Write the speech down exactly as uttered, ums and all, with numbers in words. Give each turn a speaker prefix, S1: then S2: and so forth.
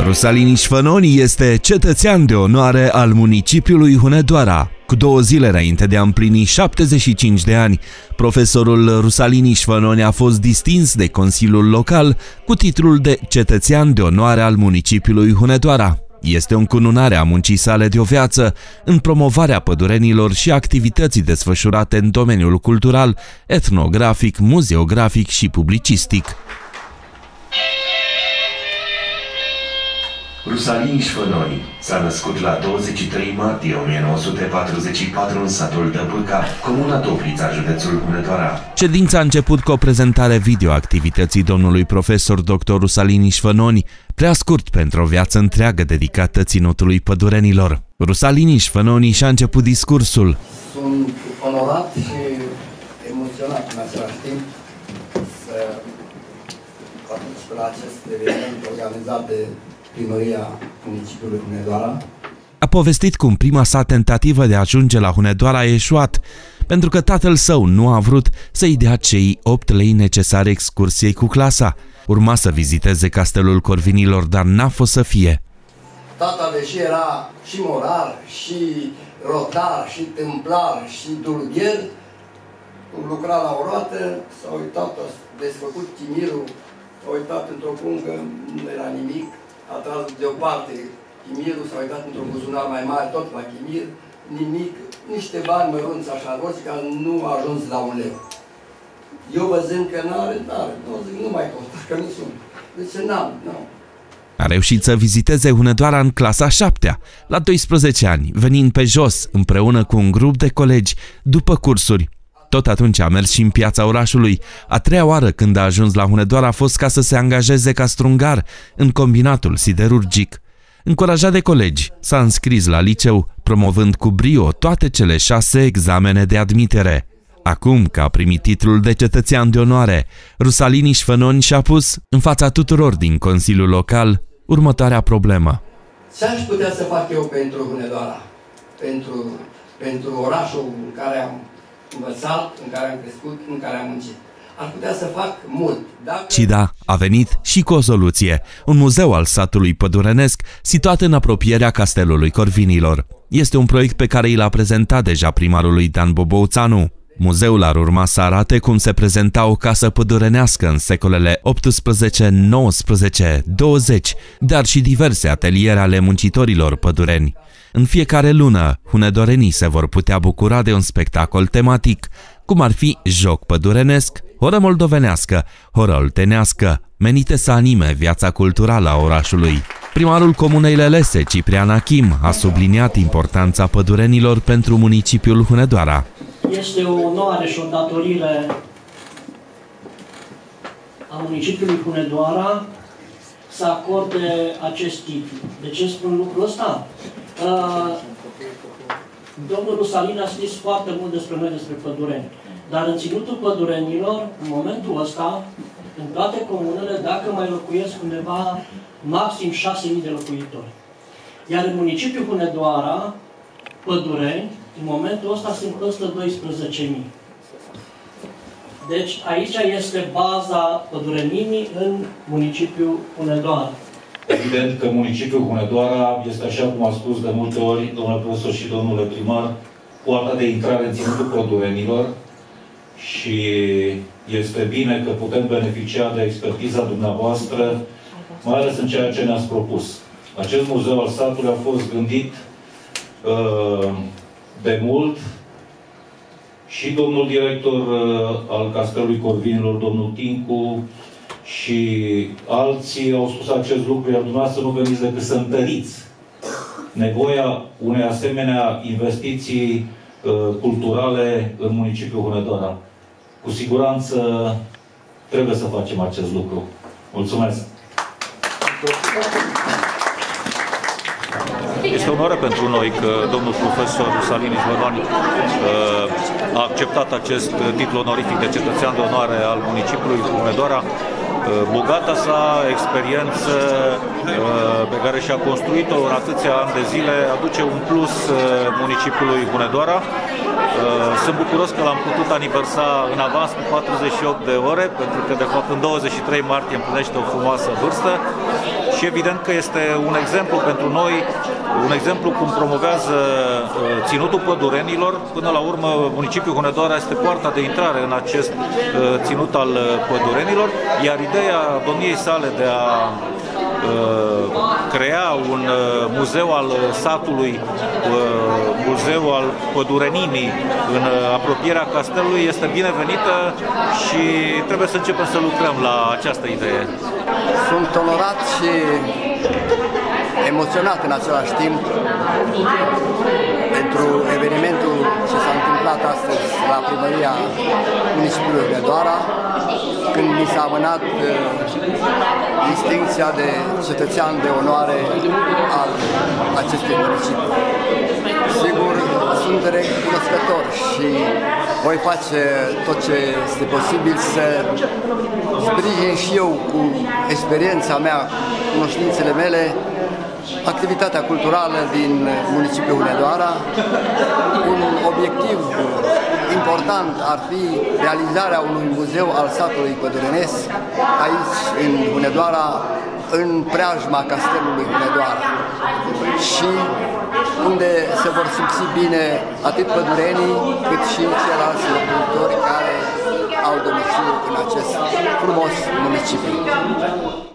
S1: Rusalini Șfănoni este cetățean de onoare al municipiului Hunedoara. Cu două zile înainte de a împlini șaptezeci și cinci de ani, profesorul Rusalini Șfănoni a fost distins de Consiliul Local cu titlul de cetățean de onoare al municipiului Hunedoara. Este o încununare a muncii sale de o viață în promovarea pădurenilor și activității desfășurate în domeniul cultural, etnografic, muzeografic și publicistic.
S2: Rusalini Șfănoni s-a născut la douăzeci și trei martie o mie nouă sute patruzeci și patru în satul Dăbâca, comuna Toplița, județul Hunedoara.
S1: Ședința a început cu o prezentare video a activității domnului profesor doctor Rusalini Șfănoni, prea scurt pentru o viață întreagă dedicată ținutului pădurenilor. Rusalini Șfănoni și-a început discursul.
S3: Sunt onorat și emoționat în același timp să particip la acest eveniment organizat de primăria municipiului Hunedoara.
S1: A povestit cum prima sa tentativă de a ajunge la Hunedoara a eșuat, pentru că tatăl său nu a vrut să-i dea cei opt lei necesare excursiei cu clasa. Urma să viziteze castelul Corvinilor, dar n-a fost să fie.
S3: Tata, deși era și morar, și rotar, și templar, și dulgher, cum lucra la o roată, s-a uitat, a desfăcut chimirul, s-a uitat într-o pungă, nu era nimic. A tras deoparte chimirul, s-a uitat într-un buzunar mai mare, tot la chimir, nimic, niște bani mărunți așa, roți, că nu a ajuns la un leu. Eu văzând că n-are, n-are, nu, zic, nu mai costă, că nu sunt. Deci n-am, nu.
S1: A reușit să viziteze Hunedoara în clasa a șaptea, la doisprezece ani, venind pe jos, împreună cu un grup de colegi, după cursuri. Tot atunci a mers și în piața orașului. A treia oară când a ajuns la Hunedoara a fost ca să se angajeze ca strungar în combinatul siderurgic. Încurajat de colegi, s-a înscris la liceu, promovând cu brio toate cele șase examene de admitere. Acum că a primit titlul de cetățean de onoare, Rusalini Șfănoni și-a pus în fața tuturor din Consiliul Local următoarea problemă.
S3: Ce aș putea să fac eu pentru Hunedoara? Pentru, pentru orașul în care am învățat, în care am crescut, în care am muncit. Ar putea să fac mult. Dacă...
S1: Și da, a venit și cu o soluție. Un muzeu al satului pădurenesc, situat în apropierea castelului Corvinilor. Este un proiect pe care i l-a prezentat deja primarului Dan Bobouțanu. Muzeul ar urma să arate cum se prezenta o casă pădurenească în secolele optsprezece, nouăsprezece, douăzeci, dar și diverse ateliere ale muncitorilor pădureni. În fiecare lună, hunedorenii se vor putea bucura de un spectacol tematic, cum ar fi joc pădurenesc, horă moldovenească, horă oltenească, menite să anime viața culturală a orașului. Primarul comunei Lelese, Ciprian Achim, a subliniat importanța pădurenilor pentru municipiul Hunedoara.
S4: Este o onoare și o datorire a municipiului Hunedoara să acorde acest titlu. De ce spun lucrul ăsta? Uh, domnul Rusalini a scris foarte mult despre noi, despre pădureni. Dar în ținutul pădurenilor, în momentul ăsta, în toate comunele, dacă mai locuiesc undeva, maxim șase mii de locuitori. Iar în municipiul Hunedoara, pădureni, în momentul ăsta sunt peste doisprezece mii. Deci aici este baza pădurenimii în municipiul Hunedoara.
S5: Evident că municipiul Hunedoara este, așa cum a spus de multe ori domnule profesor și domnule primar, poarta de intrare în ținutul pădurenilor și este bine că putem beneficia de expertiza dumneavoastră, mai ales în ceea ce ne-ați propus. Acest muzeu al satului a fost gândit uh, de mult și domnul director uh, al Castelului Corvinilor, domnul Tincu, și alții au spus acest lucru, iar dumneavoastră nu veniți decât să întăriți nevoia unei asemenea investiții uh, culturale în municipiul Hunedoara. Cu siguranță trebuie să facem acest lucru. Mulțumesc!
S6: Este onoare pentru noi că domnul profesor Rusalini Șfănoni a acceptat acest titlu onorific de cetățean de onoare al municipiului Hunedoara. Bogata sa experiență pe care și-a construit-o în atâția ani de zile aduce un plus municipiului Hunedoara. Sunt bucuros că l-am putut aniversa în avans cu patruzeci și opt de ore, pentru că de fapt în douăzeci și trei martie împlinește o frumoasă vârstă și evident că este un exemplu pentru noi, un exemplu cum promovează Ținutul Pădurenilor. Până la urmă, municipiul Hunedoara este poarta de intrare în acest ținut al pădurenilor, iar ideea domniei sale de a crea un muzeu al satului, muzeu al pădurenimii în apropierea castelului este binevenită și trebuie să începem să lucrăm la această idee.
S3: Sunt onorat și emoționat în același timp pentru evenimentul ce s-a întâmplat astăzi la primăria municipiului Hunedoara, când mi s-a amânat distincția de cetățean de onoare al acestui municipiu. Sigur, sunt recunoscător și voi face tot ce este posibil să sprijin și eu cu experiența mea, cunoștințele mele, activitatea culturală din municipiul Hunedoara. Un obiectiv important ar fi realizarea unui muzeu al satului pădurenesc aici, în Hunedoara, în preajma castelului Hunedoara, și unde se vor simți bine atât pădurenii cât și ceilalți locuitori care au domiciliu în acest frumos municipiu.